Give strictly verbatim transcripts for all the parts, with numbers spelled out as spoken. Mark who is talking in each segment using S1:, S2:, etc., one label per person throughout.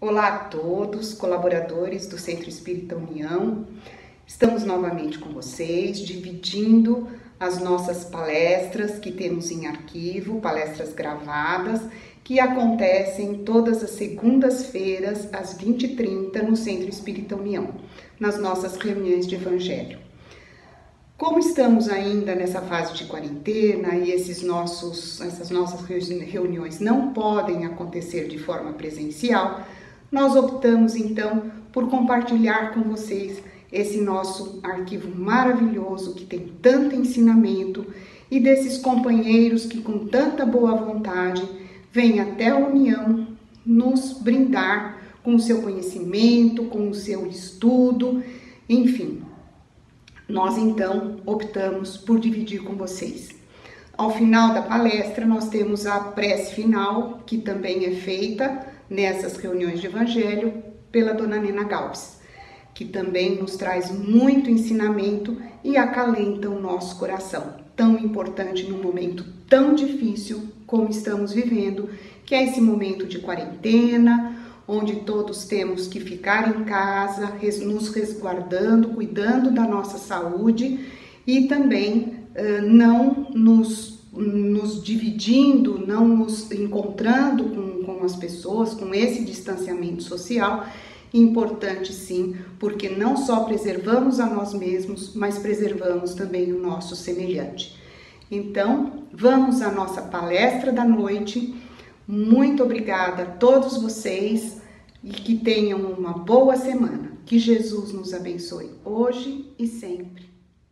S1: Olá a todos, colaboradores do Centro Espírita União. Estamos novamente com vocês, dividindo as nossas palestras que temos em arquivo, palestras gravadas, que acontecem todas as segundas-feiras, às vinte e trinta, no Centro Espírita União, nas nossas reuniões de Evangelho. Como estamos ainda nessa fase de quarentena e esses nossos, essas nossas reuniões não podem acontecer de forma presencial, nós optamos então por compartilhar com vocês esse nosso arquivo maravilhoso que tem tanto ensinamento e desses companheiros que com tanta boa vontade vêm até a União nos brindar com o seu conhecimento, com o seu estudo, enfim. Nós então optamos por dividir com vocês. Ao final da palestra nós temos a prece final, que também é feita nessas reuniões de Evangelho pela Dona Nena Galves, que também nos traz muito ensinamento e acalenta o nosso coração, tão importante num momento tão difícil como estamos vivendo, que é esse momento de quarentena, onde todos temos que ficar em casa, nos resguardando, cuidando da nossa saúde e também uh, não nos, nos dividindo, não nos encontrando com, com as pessoas, com esse distanciamento social. Importante sim, porque não só preservamos a nós mesmos, mas preservamos também o nosso semelhante. Então, vamos à nossa palestra da noite. Muito obrigada a todos vocês e que tenham uma boa semana. Que Jesus nos abençoe hoje e sempre.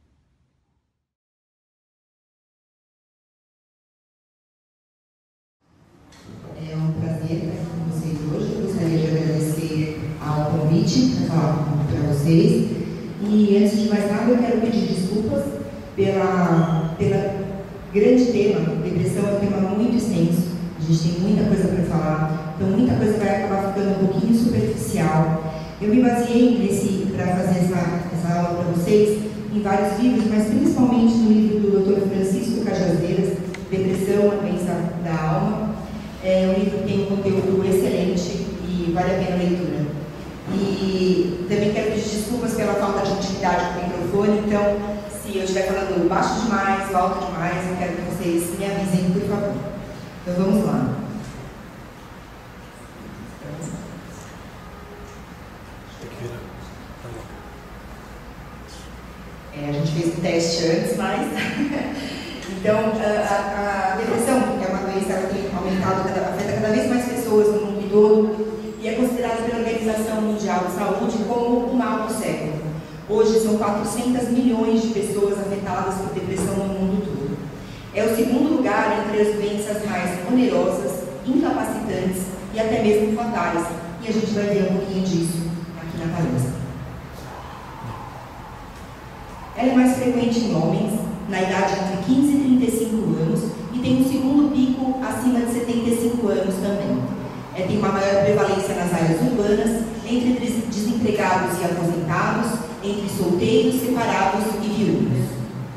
S2: É um prazer estar com vocês hoje. Eu gostaria de agradecer ao convite para falar para vocês. E antes de mais nada, eu quero pedir desculpas pela, pela grande tema. Depressão é um tema muito extenso. A gente tem muita coisa para falar, então muita coisa vai acabar ficando um pouquinho superficial. Eu me baseei nesse para fazer essa, essa aula para vocês em vários livros, mas principalmente no livro do doutor Francisco Cajazeiras, Depressão, a Doença da Alma. É um livro que tem um conteúdo excelente e vale a pena a leitura. E também quero pedir desculpas pela falta de intimidade com o microfone, então se eu estiver falando baixo demais, alto demais, eu quero que vocês me avisem, por favor. Então vamos lá. É, a gente fez um teste antes, mas então a, a depressão, que é uma doença que tem aumentado, afeta cada vez mais pessoas no mundo todo e é considerada pela Organização Mundial de Saúde como o mal do século. Hoje são quatrocentos milhões de pessoas afetadas por depressão no mundo todo. É o segundo lugar entre as doenças mais onerosas, incapacitantes e até mesmo fatais. E a gente vai ver um pouquinho disso aqui na palestra. Ela é mais frequente em homens, na idade entre quinze e trinta e cinco anos, e tem um segundo pico acima de setenta e cinco anos também. É, tem uma maior prevalência nas áreas urbanas, entre desempregados e aposentados, entre solteiros, separados e viúvos.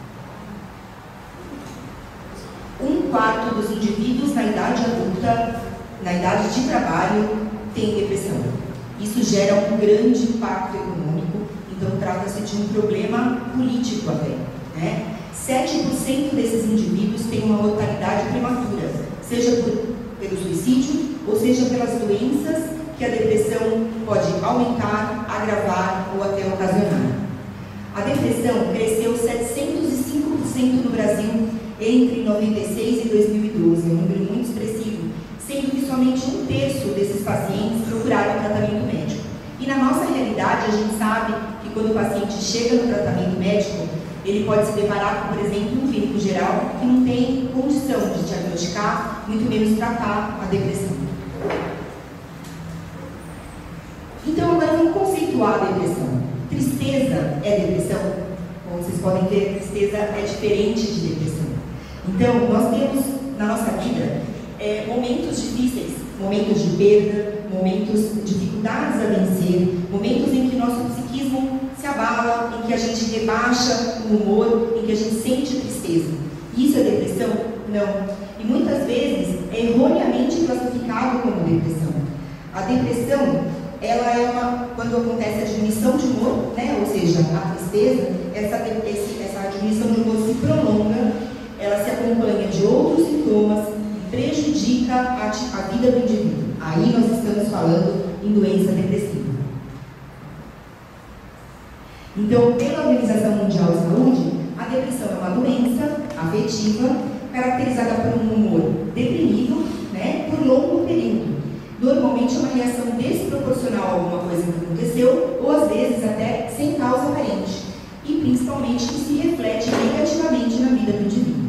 S2: Um quarto dos indivíduos na idade adulta, na idade de trabalho, tem depressão. Isso gera um grande impacto econômico, então trata-se de um problema político até, né? sete por cento desses indivíduos têm uma mortalidade prematura, seja por, pelo suicídio ou seja pelas doenças que a depressão pode aumentar, agravar ou até ocasionar. A depressão cresceu setecentos e cinco por cento no Brasil entre noventa e seis e dois mil e doze, é um número muito expressivo, sendo que somente um terço desses pacientes procuraram tratamento médico. E na nossa realidade, a gente sabe que quando o paciente chega no tratamento médico, ele pode se deparar com, por exemplo, um clínico geral que não tem condição de diagnosticar, muito menos tratar a depressão. Então, agora vamos conceituar a depressão. Tristeza é depressão? Como vocês podem ver, tristeza é diferente de depressão. Então, nós temos na nossa vida é, momentos difíceis, momentos de perda, momentos, dificuldades a vencer, momentos em que nosso psiquismo se abala, em que a gente rebaixa o humor, em que a gente sente tristeza. Isso é depressão? Não. E muitas vezes é erroneamente classificado como depressão. A depressão, ela é uma, quando acontece a diminuição de humor, né, ou seja, a tristeza, essa, esse, essa diminuição de humor se prolonga, ela se acompanha de outros sintomas e prejudica a, a vida do indivíduo. Aí nós estamos falando em doença depressiva. Então, pela Organização Mundial de Saúde, a depressão é uma doença afetiva caracterizada por um humor deprimido, né, por longo período. Normalmente é uma reação desproporcional a alguma coisa que aconteceu, ou às vezes até sem causa aparente, e principalmente que se reflete negativamente na vida do indivíduo.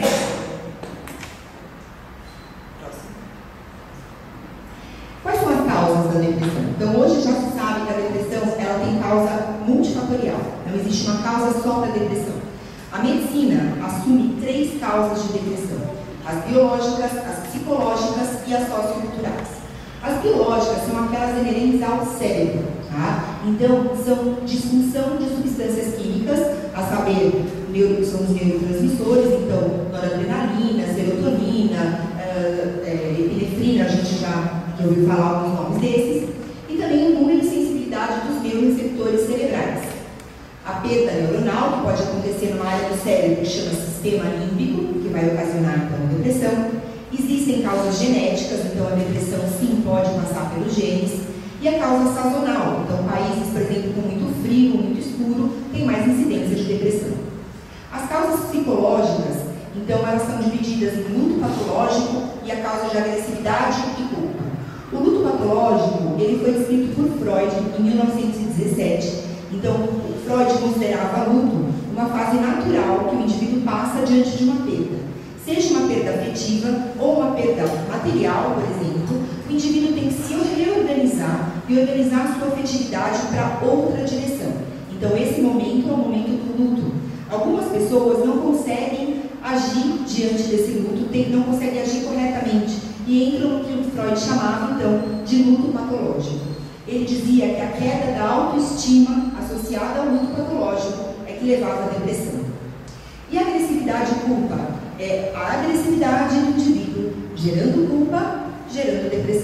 S2: Quais são as causas da depressão? Então, hoje já se sabe que a depressão ela tem causa multifatorial, não existe uma causa só para a depressão. A medicina assume três causas de depressão: as biológicas, as psicológicas e as socioculturais. As biológicas são aquelas inerentes ao cérebro, tá? Então, são disfunção de substâncias químicas, a saber, neuro, são os neurotransmissores, então, noradrenalina, serotonina, uh, é, epinefrina, a gente já, já ouviu falar alguns nomes desses, e também o número e sensibilidade dos neuroreceptores cerebrais. A perda neuronal, que pode acontecer numa área do cérebro que chama sistema límbico, que vai ocasionar, então, depressão. Existem causas genéticas, então a depressão sim pode passar pelos genes. E a causa sazonal, então países, por exemplo, com muito frio, muito escuro, tem mais incidência de depressão. As causas psicológicas, então elas são divididas em luto patológico e a causa de agressividade e culpa. O luto patológico, ele foi descrito por Freud em mil novecentos e dezessete. Então, Freud considerava luto uma fase natural que o indivíduo passa diante de uma perda. Seja uma perda afetiva ou uma perda material, por exemplo, o indivíduo tem que se reorganizar e organizar a sua afetividade para outra direção. Então, esse momento é o momento do luto. Algumas pessoas não conseguem agir diante desse luto, não conseguem agir corretamente e entram no que o Freud chamava, então, de luto patológico. Ele dizia que a queda da autoestima associada ao luto patológico é que levava à depressão. E a agressividade e culpa? É a agressividade do indivíduo gerando culpa, gerando depressão.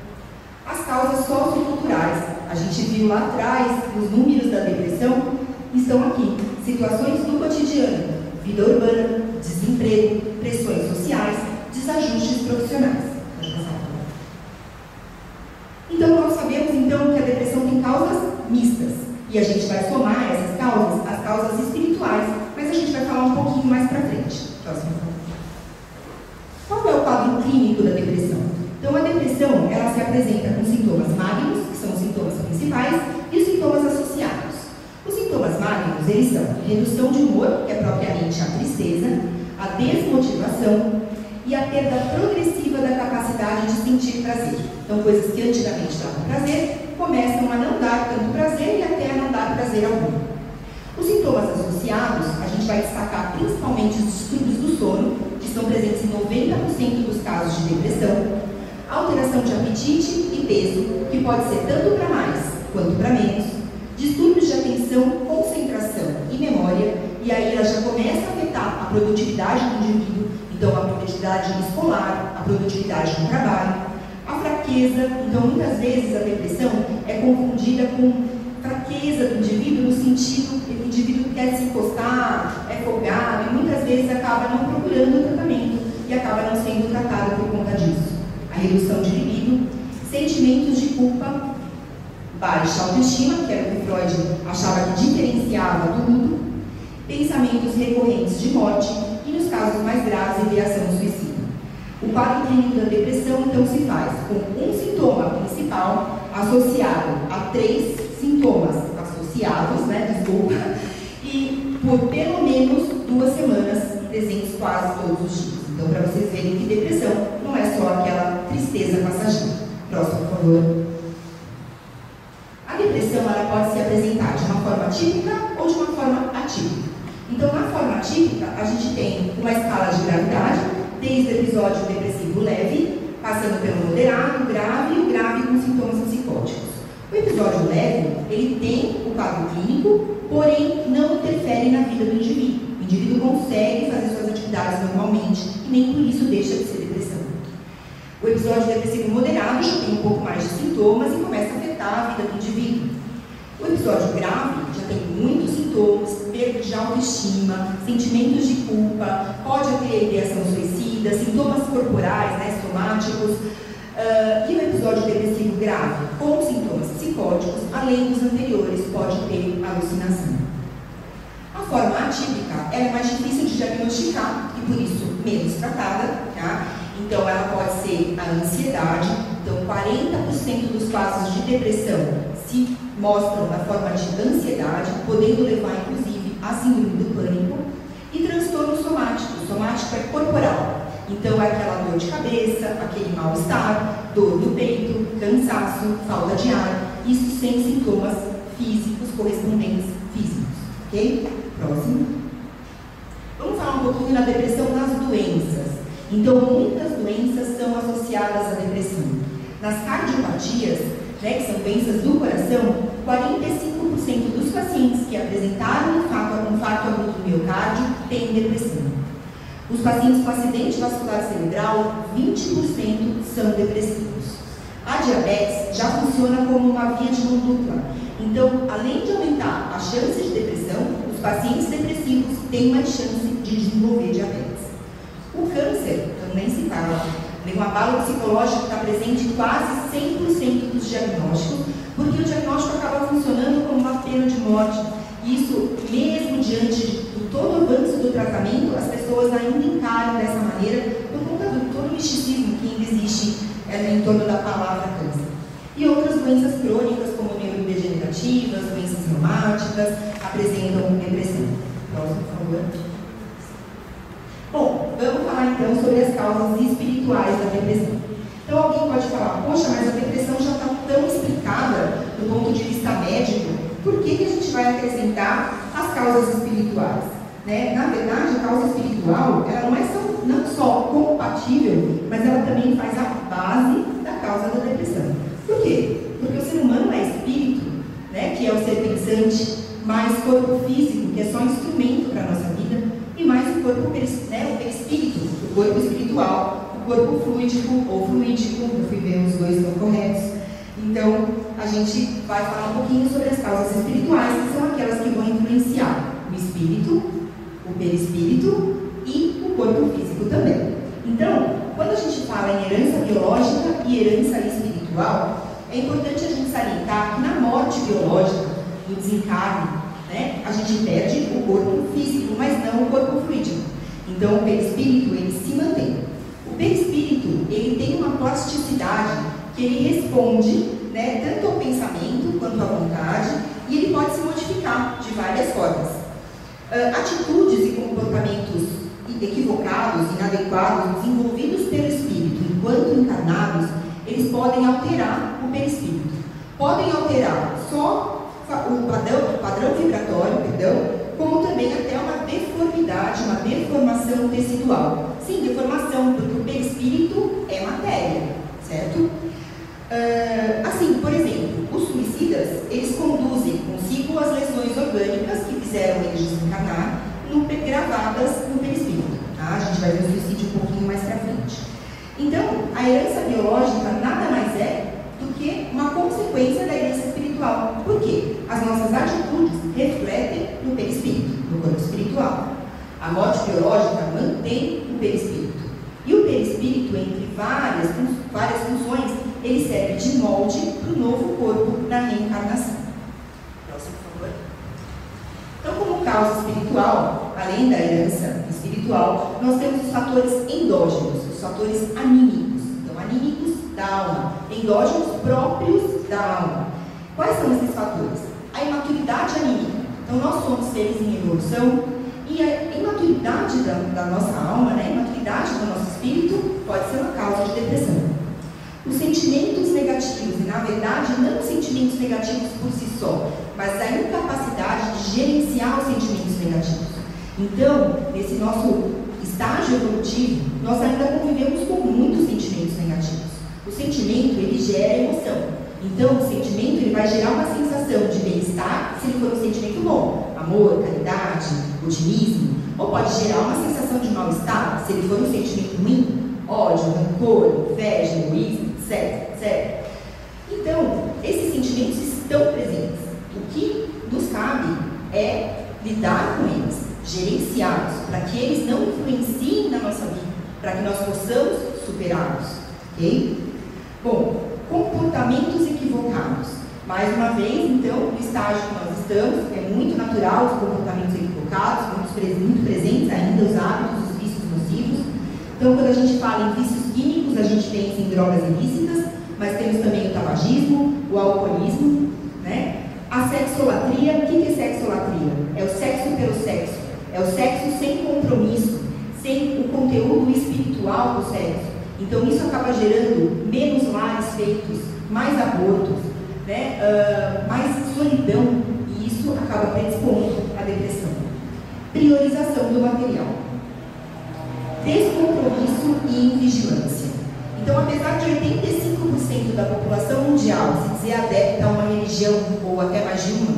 S2: As causas socioculturais, a gente viu lá atrás, os números da depressão estão aqui. Situações do cotidiano, vida urbana, desemprego, pressões sociais, desajustes profissionais. Então, nós sabemos então que a depressão tem causas mistas. E a gente vai somar essas causas, as causas espirituais, mas a gente vai falar um pouquinho mais para frente. Próximo. Qual é o quadro clínico da depressão? Então, a depressão, ela se apresenta com sintomas magnos, que são os sintomas principais, e os sintomas associados. Os sintomas magnos, eles são redução de humor, que é propriamente a tristeza, a desmotivação e a perda progressiva da capacidade de sentir prazer. Então, coisas que antigamente davam prazer, começam a não dar tanto prazer e até a não dar prazer algum. Os sintomas associados, a gente vai destacar principalmente os distúrbios do sono, que estão presentes em noventa por cento dos casos de depressão, alteração de apetite e peso, que pode ser tanto para mais quanto para menos, distúrbios de atenção, concentração e memória, e aí ela já começa a afetar a produtividade do indivíduo, então a produtividade escolar, a produtividade no trabalho, a fraqueza. Então muitas vezes a depressão é confundida com fraqueza do indivíduo, no sentido que o indivíduo quer se encostar, é folgado, e muitas vezes acaba não procurando o tratamento e acaba não sendo tratado por conta disso. A redução de libido, sentimentos de culpa, baixa autoestima, que era o que Freud achava que diferenciava do luto, pensamentos recorrentes de morte e, nos casos mais graves, ideação suicida. O quadro clínico da depressão, então, se faz com um sintoma principal associado a três sintomas associados, né, desculpa, e por pelo menos duas semanas presentes quase todos os dias. Então, para vocês verem que depressão não é só aquela tristeza passageira. Próximo, por favor. A depressão ela pode se apresentar de uma forma típica ou de uma forma atípica. Então, na forma atípica, a gente tem uma escala de gravidade, desde o episódio depressivo leve, passando pelo moderado, grave e o grave com sintomas psicóticos. O episódio leve, ele tem o quadro clínico, porém não interfere na vida do indivíduo. O indivíduo consegue fazer suas atividades normalmente e nem por isso deixa de ser depressão. O episódio depressivo moderado já tem um pouco mais de sintomas e começa a afetar a vida do indivíduo. O episódio grave já tem muitos sintomas, perda de autoestima, sentimentos de culpa, pode ter ideação suicida, sintomas corporais, né, somáticos. Uh, e o episódio depressivo grave, com sintomas psicóticos, além dos anteriores, pode ter alucinação. A forma atípica é mais difícil de diagnosticar e, por isso, menos tratada, tá? Então, ela pode ser a ansiedade. Então, quarenta por cento dos casos de depressão se mostram na forma de ansiedade, podendo levar, inclusive, a síndrome do pânico. E transtorno somático. O somático é corporal. Então, é aquela dor de cabeça, aquele mal-estar, dor no peito, cansaço, falta de ar. Isso sem sintomas físicos correspondentes físicos. Ok? Próximo. Vamos falar um pouquinho da depressão nas doenças. Então, muitas doenças são associadas à depressão. Nas cardiopatias, né, que são doenças do coração, quarenta e cinco por cento dos pacientes que apresentaram um infarto, um infarto agudo do miocárdio têm depressão. Os pacientes com acidente vascular cerebral, vinte por cento são depressivos. A diabetes já funciona como uma via de mão dupla. Então, além de aumentar a chance de depressão, os pacientes depressivos têm mais chance de desenvolver diabetes. O câncer, então nem se fala, tem um abalo psicológico que está presente em quase cem por cento dos diagnósticos, porque o diagnóstico acaba funcionando como uma pena de morte. Isso, mesmo diante de todo o avanço do tratamento, as pessoas ainda encaram dessa maneira por conta do todo o misticismo que ainda existe é, em torno da palavra câncer. E outras doenças crônicas, como neurodegenerativas, doenças reumáticas, apresentam depressão. Próximo, por favor. Bom, vamos falar então sobre as causas espirituais da depressão. Então alguém pode falar, poxa, mas a depressão já está tão explicada do ponto de vista médico, por que, que a gente vai acrescentar as causas espirituais? Né? Na verdade, a causa espiritual, ela não é só, não só compatível, mas ela também faz a base da causa da depressão. Por quê? Porque o ser humano é espírito, né? Que é o ser pensante, mais corpo físico, que é só instrumento para a nossa vida, e mais o corpo, né, o perispírito, o corpo espiritual, o corpo fluídico ou fluídico, eu fui ver os dois estão corretos. Então, a gente vai falar um pouquinho sobre as causas espirituais, que são aquelas que vão influenciar o espírito, o perispírito e o corpo físico também. Então, quando a gente fala em herança biológica e herança espiritual, é importante a gente salientar que na morte biológica, no desencarne, né, a gente perde o corpo físico, mas não o corpo fluídico. Então, o perispírito, ele se mantém. O perispírito, ele tem uma plasticidade que ele responde, né, tanto ao pensamento quanto à vontade, e ele pode se modificar de várias formas. Uh, atitudes e comportamentos equivocados, inadequados, desenvolvidos pelo espírito enquanto encarnados, eles podem alterar o perispírito. Podem alterar só o padrão, o padrão vibratório, perdão, como também até uma deformidade, uma deformação tecidual. Sim, deformação, porque o perispírito é matéria, certo? Uh, assim, por exemplo, os suicidas, eles conduzem consigo as lesões orgânicas que fizeram eles desencarnar, no, gravadas no perispírito. Tá? A gente vai ver o suicídio um pouquinho mais pra frente. Então, a herança biológica nada mais é do que uma consequência da herança espiritual. Por quê? As nossas atitudes refletem no perispírito, no corpo espiritual. A morte biológica mantém o perispírito. E o perispírito, entre várias, várias funções, ele serve de molde para o novo corpo na reencarnação. Próximo, por favor. Então, como causa espiritual, além da herança espiritual, nós temos os fatores endógenos, os fatores anímicos. Então, anímicos da alma, endógenos próprios da alma. Quais são esses fatores? A imaturidade anímica. Então, nós somos seres em evolução e a imaturidade da, da nossa alma, né, a imaturidade do nosso espírito pode ser uma causa de depressão. Os sentimentos negativos, e na verdade não os sentimentos negativos por si só, mas a incapacidade de gerenciar os sentimentos negativos. Então, nesse nosso estágio evolutivo, nós ainda convivemos com muitos sentimentos negativos. O sentimento, ele gera emoção. Então, o sentimento, ele vai gerar uma sensação de bem-estar, se ele for um sentimento bom, amor, caridade, otimismo, ou pode gerar uma sensação de mal-estar, se ele for um sentimento ruim, ódio, rancor, inveja, egoísmo, etc, etcétera. Então, esses sentimentos estão presentes. O que nos cabe é lidar com eles, gerenciá-los, para que eles não influenciem na nossa vida, para que nós possamos superá-los, ok? Bom, comportamentos equivocados. Mais uma vez, então, no estágio que nós estamos, é muito natural os comportamentos equivocados, muito, muito presentes ainda os hábitos, os vícios nocivos. Então, quando a gente fala em vícios químicos, a gente pensa em drogas ilícitas, mas temos também o tabagismo, o alcoolismo, né? A sexolatria. O que é sexolatria? É o sexo pelo sexo, é o sexo sem compromisso, sem o conteúdo espiritual do sexo. Então, isso acaba gerando menos lares feitos, mais abortos, né? uh, mais solidão, e isso acaba predispondo à depressão. Priorização do material, descompromisso e invigilância. Então, apesar de oitenta e cinco por cento da população mundial se dizer adepta a uma religião ou até mais de uma,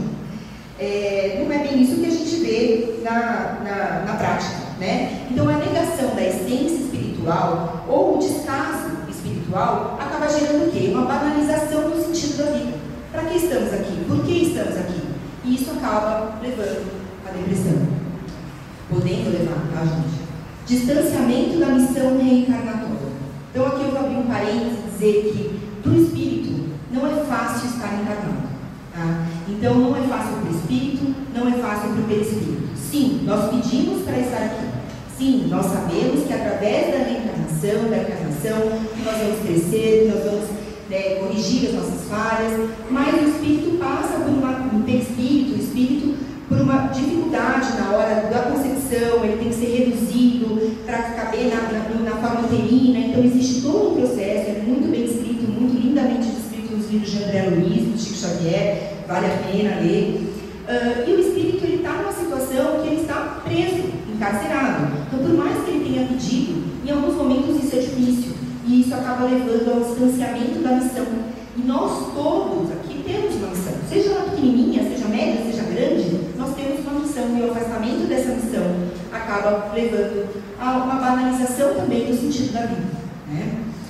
S2: é, não é bem isso que a gente vê na, na, na prática, né? Então, a negação da essência espiritual ou o descaso espiritual acaba gerando o quê? Uma banalização do sentido da vida. Para que estamos aqui? Por que estamos aqui? E isso acaba levando à depressão. Podendo levar, tá, gente? Distanciamento da missão reencarnatória. Então, aqui eu vou abrir um parênteses e dizer que, para o espírito, não é fácil estar encarnado. Tá? Então, não é fácil para o espírito, não é fácil para o perispírito. Sim, nós pedimos para estar aqui. Sim, nós sabemos que através da reencarnação, da encarnação, que nós vamos crescer, que nós vamos né, corrigir as nossas falhas, mas o espírito passa por uma, um perispírito, o espírito por uma dificuldade na hora da concepção, ele tem que ser reduzido para caber na, na, na forma uterina. Então existe todo um processo, é muito bem escrito, muito lindamente descrito nos livros de André Luiz, do Chico Xavier, vale a pena ler. Uh, e o espírito está numa situação que ele está preso, encarcerado. Então, por mais que ele tenha pedido, em alguns momentos isso é difícil, e isso acaba levando ao distanciamento da missão. E nós todos aqui temos uma missão, seja ela pequenininha, seja média, seja grande, nós temos uma missão, e o afastamento dessa missão acaba levando a uma banalização também do sentido da vida, né?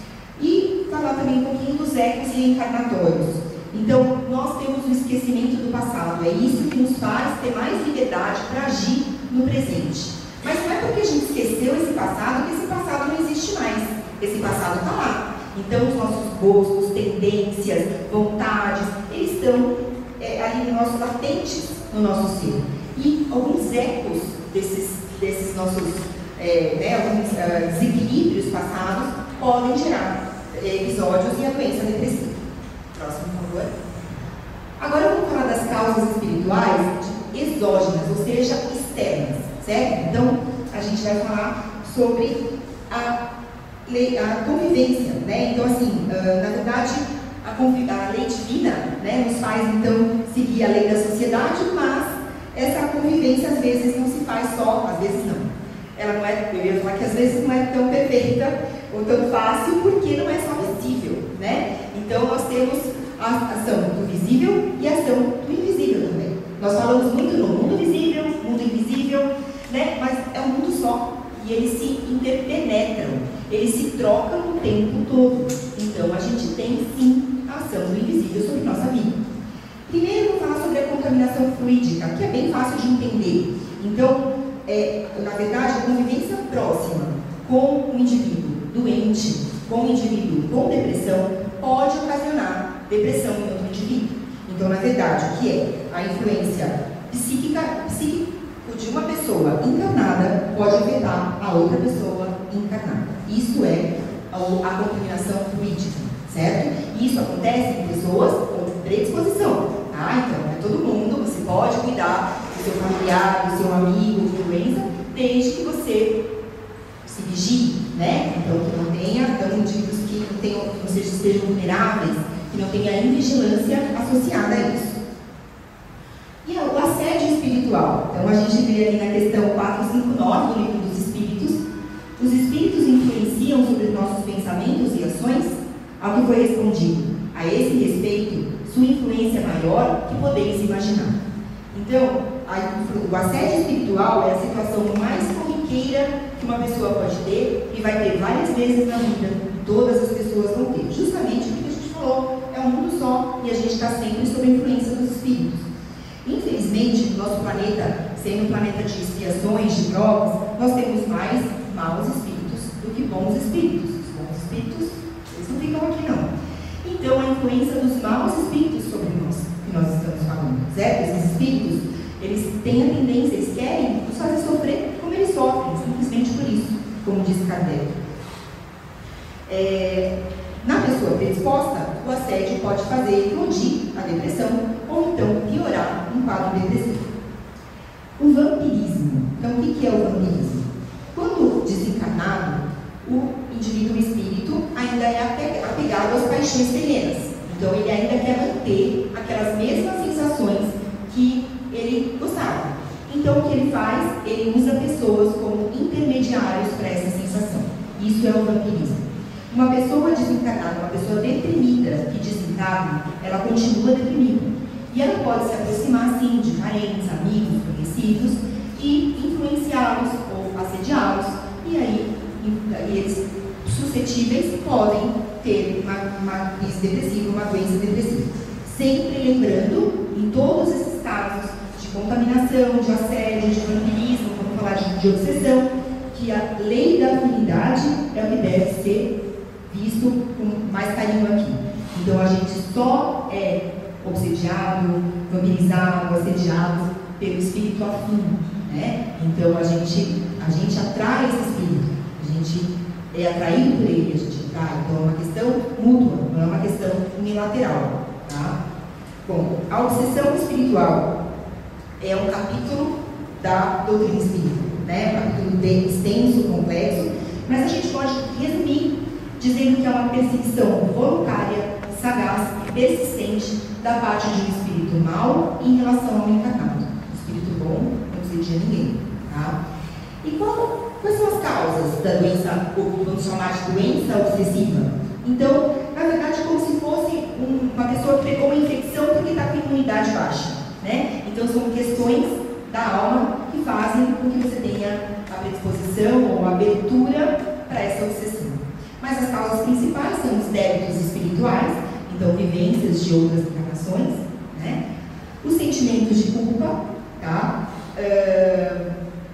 S2: E falar também um pouquinho dos ecos reencarnatórios. Então, nós temos o esquecimento do passado, é isso que nos faz ter mais liberdade para agir no presente. Mas não é porque a gente esqueceu esse passado que esse passado não existe mais, esse passado está lá. Então, os nossos gostos, tendências, vontades, eles estão é, ali no nosso latentes, no nosso ser. E alguns ecos desses, desses nossos é, né, alguns uh, desequilíbrios passados podem gerar é, episódios e a doença depressiva. Próximo, por favor. Agora vamos falar das causas espirituais exógenas, ou seja, externas, certo? Então, a gente vai falar sobre a lei, a convivência, né? Então, assim, uh, na verdade, a, a lei divina, né, nos faz, então, seguir a lei da sociedade, mas essa convivência, às vezes, não se faz só, às vezes não. Ela não é, eu ia falar que às vezes não é tão perfeita ou tão fácil, porque não é só visível, né? Então, nós temos a ação do visível e a ação do invisível também. Nós falamos muito no mundo visível, mundo invisível, né? Mas é um mundo só. E eles se interpenetram, eles se trocam o tempo todo. Então, a gente tem, sim, a ação do invisível sobre nossa vida. Primeiro, eu vou falar sobre a contaminação fluídica, que é bem fácil de entender. Então, é, na verdade, a convivência próxima com o indivíduo doente, com o indivíduo com depressão, pode ocasionar depressão em outro indivíduo. Então, na verdade, o que é a influência psíquica, psíquica de uma pessoa encarnada pode afetar a outra pessoa encarnada. Isso é a, a contaminação fluídica, certo? Isso acontece em pessoas com predisposição. Ah, então, é todo mundo, você pode cuidar do seu familiar, do seu amigo, de doença, desde que você se vigie, né? Então, que não tenha, então, indivíduos que não, tenham, que não sejam, estejam vulneráveis, que não tenha invigilância associada a isso. E o assédio espiritual. Então, a gente vê ali na questão quatrocentos e cinquenta e nove do Livro dos Espíritos, os espíritos influenciam sobre nossos pensamentos e ações? Ao que foi respondido, a esse respeito, sua influência é maior que podeis imaginar. Então, a, o assédio espiritual é a situação mais corriqueira que uma pessoa pode ter e vai ter várias vezes na vida, todas as pessoas vão ter. Justamente o que a gente falou, é um mundo só e a gente está sempre sob a influência dos espíritos. Infelizmente, nosso planeta, sendo um planeta de expiações, de provas, nós temos mais maus espíritos do que bons espíritos. Os bons espíritos, eles não ficam aqui não. Então, a influência dos maus espíritos sobre nós, que nós estamos falando, certo? Esses espíritos, eles têm a tendência, eles querem nos fazer sofrer como eles sofrem, simplesmente por isso, como diz Kardec. É, na pessoa predisposta, o assédio pode fazer eclodir a depressão ou então piorar um quadro depressivo. O vampirismo. Então, o que é o vampirismo? Quando desencarnado, o indivíduo espírito ainda é apegado às paixões terrenas. Então, ele ainda quer manter aquelas mesmas sensações que ele gostava. Então, o que ele faz? Ele usa pessoas como intermediários para essa sensação. Isso é o vampirismo. Uma pessoa desencarnada, uma pessoa deprimida que desencarna, ela continua deprimida. E ela pode se aproximar, sim, de parentes, amigos, conhecidos e influenciá-los ou assediá-los. E aí, eles suscetíveis podem ter uma, uma crise depressiva, uma doença depressiva. Sempre lembrando, em todos esses casos de contaminação, de assédio, de vampirismo, vamos falar de, de obsessão, que a lei da afinidade é o que deve ser visto com mais carinho aqui. Então, a gente só é obsediado, vampirizado, assediado pelo espírito afim, né? Então, a gente, a gente atrai esse espírito, a gente é atraído por ele, a gente atrai. Então, é uma questão mútua, não é uma questão unilateral, tá? Bom, a obsessão espiritual é um capítulo da doutrina espírita, né? Um capítulo bem extenso, complexo, mas a gente pode resumir dizendo que é uma perseguição voluntária, sagaz e persistente da parte de um espírito mau em relação ao encarnado. O espírito bom não obsedia ninguém, tá? E qual, quais são as causas da doença, vamos chamar de doença obsessiva? Então, na verdade, é como se fosse um, uma pessoa que pegou uma infecção porque está com imunidade baixa, né? Então, são questões da alma que fazem com que você tenha a predisposição ou a abertura para essa obsessão. Mas as causas principais são os débitos espirituais, então vivências de outras encarnações, né? Os sentimentos de culpa, tá? Uh,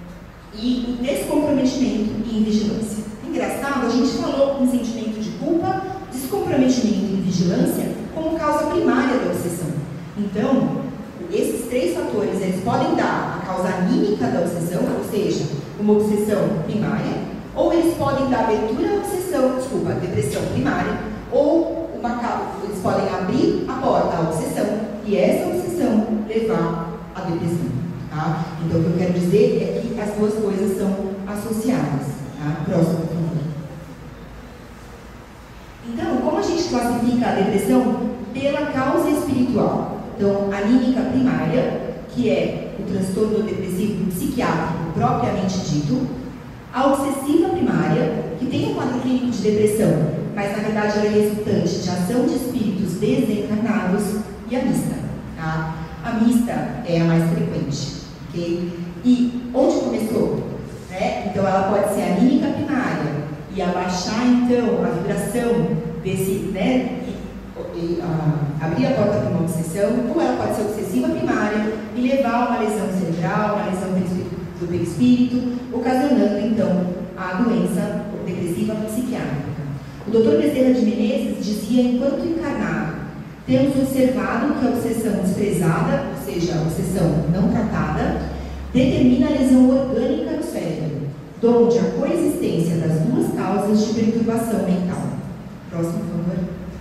S2: e o descomprometimento e invigilância. Engraçado, a gente falou em sentimento de culpa, descomprometimento e vigilância como causa primária da obsessão. Então, esses três fatores, eles podem dar a causa anímica da obsessão, ou seja, uma obsessão primária, ou eles podem dar abertura à obsessão, desculpa, à depressão primária, ou uma, eles podem abrir a porta à obsessão e essa obsessão levar à depressão, tá? Então, o que eu quero dizer é que as duas coisas são associadas, tá? Próximo, por favor. Então, como a gente classifica a depressão? Pela causa espiritual. Então, anímica primária, que é o transtorno depressivo psiquiátrico propriamente dito, a obsessiva primária, que tem um quadro clínico de depressão, mas na verdade ela é resultante de ação de espíritos desencarnados, e a mista. Tá? A mista é a mais frequente. Okay? E onde começou? Né? Então ela pode ser anímica primária e abaixar então a vibração desse, né, e, e, a, abrir a porta para uma obsessão, ou ela pode ser obsessiva primária e levar a uma lesão cerebral, uma lesão do perispírito, ocasionando então a doença depressiva psiquiátrica. O doutor Bezerra de Menezes dizia, enquanto encarnado, temos observado que a obsessão desprezada, ou seja, a obsessão não tratada, determina a lesão orgânica no cérebro, donde a coexistência das duas causas de perturbação mental. Próximo, por favor.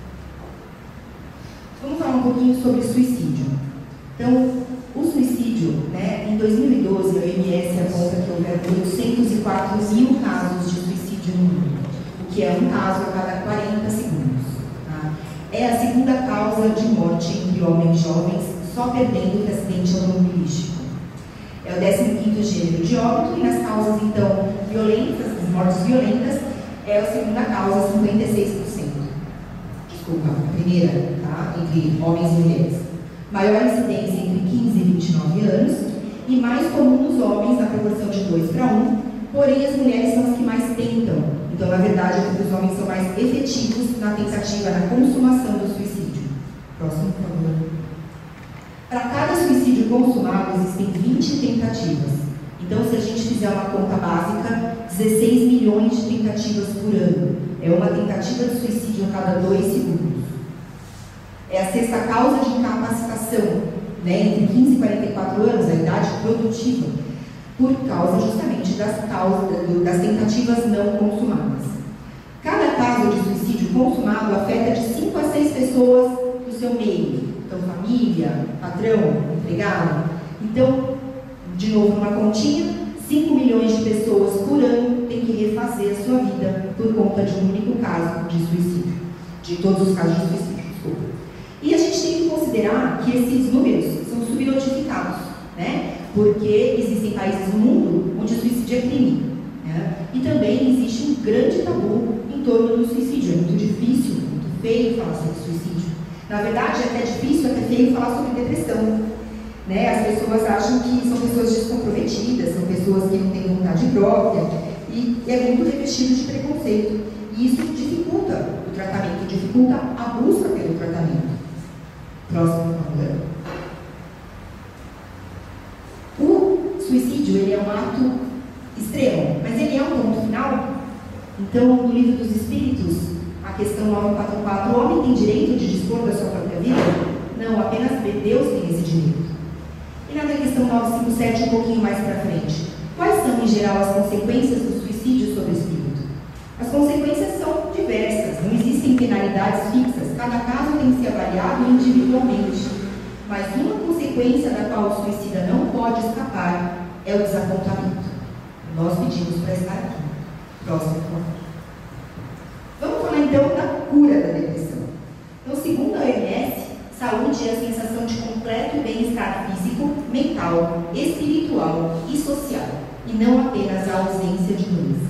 S2: Vamos falar um pouquinho sobre suicídio. Então, o suicídio, né, em dois mil e doze, a O M S aponta que houveram oitocentos e quatro mil casos de suicídio no mundo, o que é um caso a cada quarenta segundos. Tá? É a segunda causa de morte entre homens jovens, só perdendo o acidente automobilístico. É o décimo quinto gênero de óbito, e nas causas, então, violentas, as mortes violentas, é a segunda causa, cinquenta e seis por cento. Desculpa, a primeira, tá? Entre homens e mulheres. Maior incidência entre quinze e vinte e nove anos, e mais comum nos homens, na proporção de dois para um, porém as mulheres são as que mais tentam. Então, na verdade, os homens são mais efetivos na tentativa, na consumação do suicídio. Próximo, por favor. Para cada suicídio consumado, existem vinte tentativas. Então, se a gente fizer uma conta básica, dezesseis milhões de tentativas por ano. É uma tentativa de suicídio a cada dois segundos. É a sexta causa de incapacitação, né, entre quinze e quarenta e quatro anos, a idade produtiva, por causa justamente das, causas, das tentativas não consumadas. Cada caso de suicídio consumado afeta de cinco a seis pessoas do seu meio. Então, família, patrão, empregado. Então, de novo, numa continha, cinco milhões de pessoas por ano têm que refazer a sua vida por conta de um único caso de suicídio. De todos os casos de suicídio, desculpa. E a gente tem que considerar que esses números são subnotificados, né? Porque existem países no mundo onde o suicídio é crime, né? E também existe um grande tabu em torno do suicídio. É muito difícil, muito feio falar sobre suicídio. Na verdade, é até difícil, até feio falar sobre depressão, né? As pessoas acham que são pessoas descomprometidas, são pessoas que não têm vontade própria, e é muito revestido de preconceito. E isso dificulta o tratamento, dificulta a busca pelo tratamento. Próximo, por favor. O suicídio, ele é um ato extremo, mas ele é um ponto final. Então, no Livro dos Espíritos, a questão novecentos e quarenta e quatro, o homem tem direito de dispor da sua própria vida? Não, apenas Deus tem esse direito. E na questão novecentos e cinquenta e sete, um pouquinho mais para frente, quais são, em geral, as consequências do suicídio sobre o espírito? As consequências são diversas, não existem penalidades fixas, cada caso tem que ser avaliado individualmente. Mas uma consequência da qual o suicida não pode escapar é o desapontamento. Nós pedimos para estar aqui. Próximo ponto. Vamos falar então da cura da depressão. Então, segundo a O M S, saúde é a sensação de completo bem-estar físico, mental, espiritual e social, e não apenas a ausência de doença.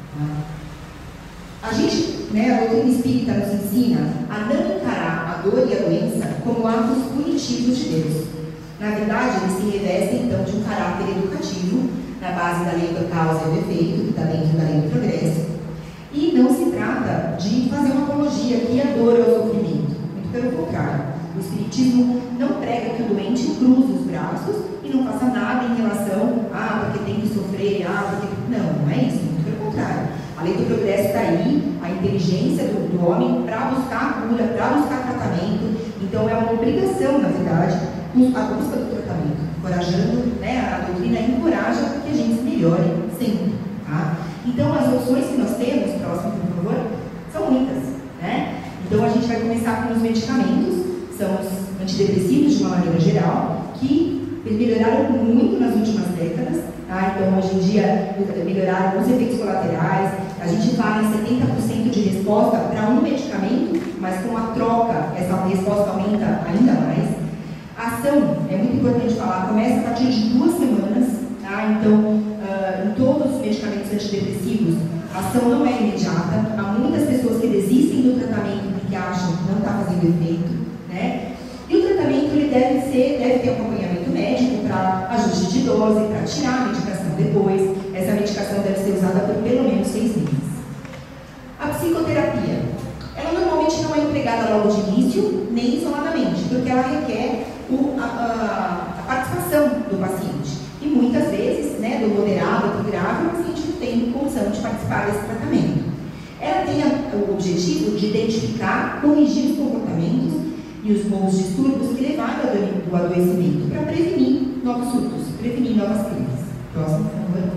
S2: A gente, né, a doutrina espírita nos ensina a não encarar a dor e a doença como atos punitivos de Deus. Na verdade, eles se revestem então de um caráter educativo, na base da lei da causa e do efeito, que está dentro da lei do progresso. E não se trata de fazer uma apologia aqui à dor ou ao sofrimento. Muito pelo contrário. O Espiritismo não prega que o doente cruze os braços e não faça nada em relação a, porque tem que sofrer, ah, porque... Não, não é isso. Muito pelo contrário. A lei do progresso está aí, a inteligência do, do homem para buscar cura, para buscar tratamento. Então é uma obrigação, na verdade, a busca do tratamento. Encorajando, né, a doutrina encoraja que a gente se melhore sempre. Tá? Então as opções que nós temos, próximo, por favor, são muitas. Né? Então a gente vai começar com os medicamentos, são os antidepressivos de uma maneira geral, que melhoraram muito nas últimas décadas. Tá? Então hoje em dia melhoraram os efeitos colaterais. A gente fala em setenta por cento de resposta para um medicamento, mas com a troca essa resposta aumenta ainda mais. A ação, é muito importante falar, começa a partir de duas semanas. Tá? Então, uh, em todos os medicamentos antidepressivos, a ação não é imediata. Há muitas pessoas que desistem do tratamento porque acham que não está fazendo efeito. Né? E o tratamento ele deve, ser, deve ter acompanhamento médico para ajuste de dose, para tirar a medicação depois. Essa medicação deve ser usada por pelo menos seis meses. A psicoterapia, ela normalmente não é empregada logo de início, nem isoladamente, porque ela requer o, a, a, a participação do paciente. E muitas vezes, né, do moderado para o grave, o paciente não tem condição de participar desse tratamento. Ela tem a, o objetivo de identificar, corrigir os comportamentos e os bons distúrbios que levaram ao adoecimento para prevenir novos surtos, prevenir novas crises. Próximo, por favor.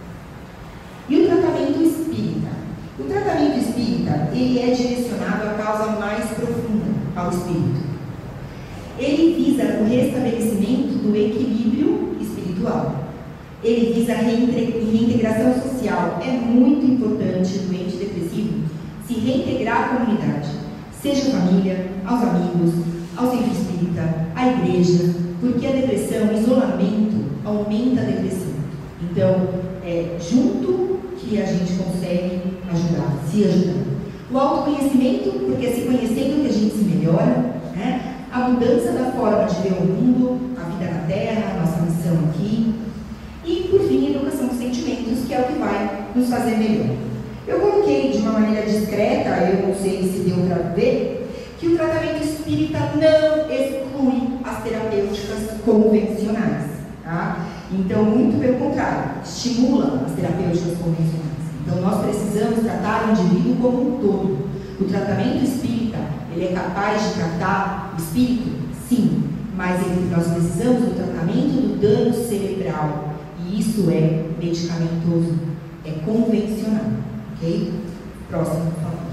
S2: E o tratamento espírita? O tratamento espírita, ele é direcionado à causa mais profunda, ao espírito. Ele visa o restabelecimento do equilíbrio espiritual. Ele visa a reintegração social. É muito importante o doente depressivo se reintegrar à comunidade, seja a família, aos amigos, ao centro espírita, à igreja, porque a depressão, o isolamento, aumenta a depressão. Então, é junto que a gente consegue ajudar, se ajudar. O autoconhecimento, porque é se conhecendo que a gente se melhora, né? A a mudança da forma de ver o mundo, a vida na Terra, a nossa missão aqui. E, por fim, a educação dos sentimentos, que é o que vai nos fazer melhor. Eu coloquei de uma maneira discreta, eu não sei se deu para ver, que o tratamento espírita não exclui as terapêuticas convencionais. Tá? Então, muito pelo contrário, estimula as terapêuticas convencionais. Então, nós precisamos tratar o indivíduo como um todo. O tratamento espírita, ele é capaz de tratar o espírito? Sim, mas ele, nós precisamos do tratamento do dano cerebral. E isso é medicamentoso, é convencional. Ok? Próximo, por favor.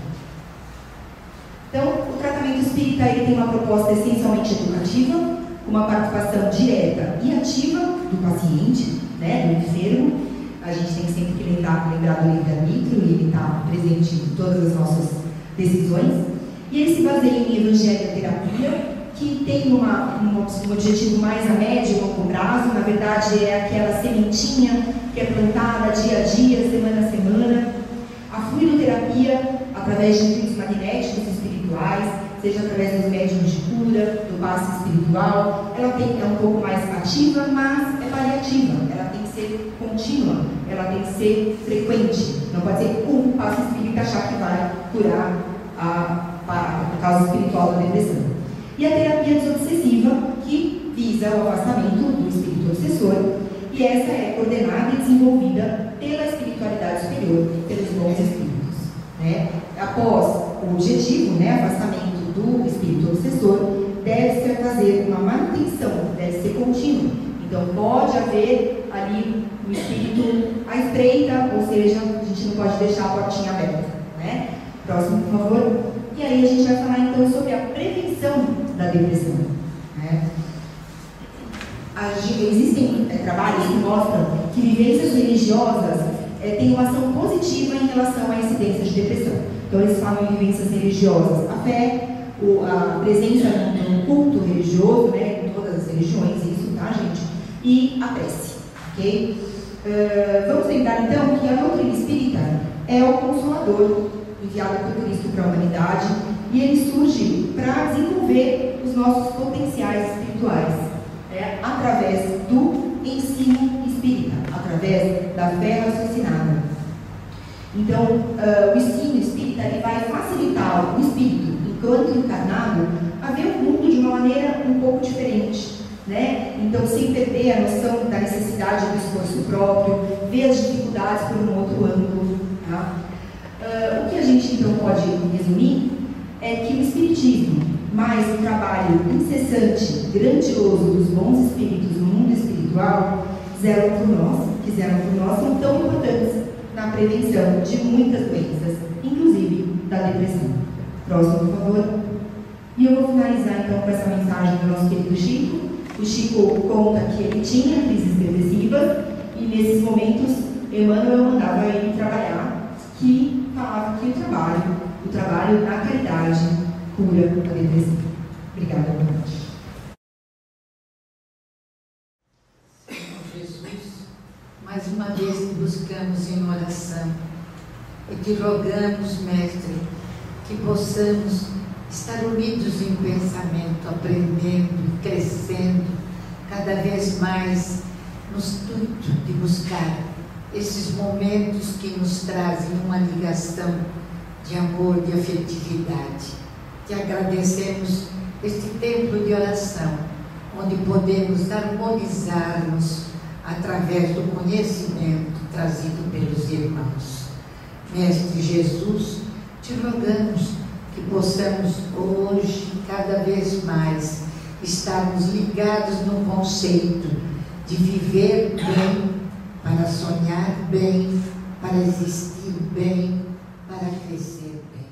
S2: Então, o tratamento espírita ele tem uma proposta essencialmente educativa, uma participação direta e ativa do paciente, né, do enfermo. A gente tem sempre que lembrar, lembrar do livre-arbítrio, e ele está presente em todas as nossas decisões. E ele se baseia em evangeliотерapia, que tem uma, um, um objetivo mais a médio e longo prazo. Na verdade, é aquela sementinha que é plantada dia a dia, semana a semana. A fluidoterapia, através de fios magnéticos espirituais, seja através dos médiuns de cura, do passe espiritual, ela tem, é um pouco mais ativa, mas é variativa, ela tem que ser contínua, ela tem que ser frequente. Não pode ser um passe espírita achar que vai curar a, a, a causa espiritual da depressão. E a terapia desobsessiva, que visa o afastamento do espírito obsessor, e essa é coordenada e desenvolvida pela espiritualidade superior, pelos bons espíritos. Né? Após o objetivo, né, afastamento do espírito obsessor, deve-se fazer uma manutenção, deve ser contínua. Então, pode haver ali o espírito à espreita, ou seja, a gente não pode deixar a portinha aberta. Né? Próximo, por favor. E aí a gente vai falar então sobre a prevenção da depressão. Né? Existem é, trabalhos que mostram que vivências religiosas é, têm uma ação positiva em relação à incidência de depressão. Então, eles falam em vivências religiosas, a fé, o, a presença no culto religioso, né, em todas as religiões, isso, tá, gente? E a prece, ok? Uh, vamos lembrar, então, que a doutrina espírita é o Consolador enviado por Cristo para a humanidade, e ele surge para desenvolver os nossos potenciais espirituais, né, através do ensino espírita, através da fé raciocinada. Então, uh, o ensino espírita ele vai facilitar o espírito, enquanto encarnado, a ver o mundo de uma maneira um pouco diferente, né? Então, sem perder a noção da necessidade do esforço próprio, ver as dificuldades por um outro ângulo. Tá? Uh, o que a gente então pode resumir é que o espiritismo, mais o trabalho incessante, grandioso dos bons espíritos no mundo espiritual, fizeram por nós, fizeram por nós, são tão importantes na prevenção de muitas doenças, inclusive da depressão. Próximo, por favor. E eu vou finalizar então com essa mensagem do nosso querido Chico. O Chico conta que ele tinha crises depressivas e nesses momentos Emmanuel mandava ele trabalhar, que falava que o trabalho, o trabalho na caridade cura a depressão. Obrigada, boa noite.
S3: Mais uma vez te buscamos em oração e te rogamos, Mestre, que possamos estar unidos em pensamento, aprendendo, crescendo, cada vez mais no intuito de buscar esses momentos que nos trazem uma ligação de amor, de afetividade. Te agradecemos este tempo de oração, onde podemos harmonizar-nos através do conhecimento trazido pelos irmãos. Mestre Jesus, te rogamos que possamos hoje, cada vez mais, estarmos ligados no conceito de viver bem, para sonhar bem, para existir bem, para crescer bem.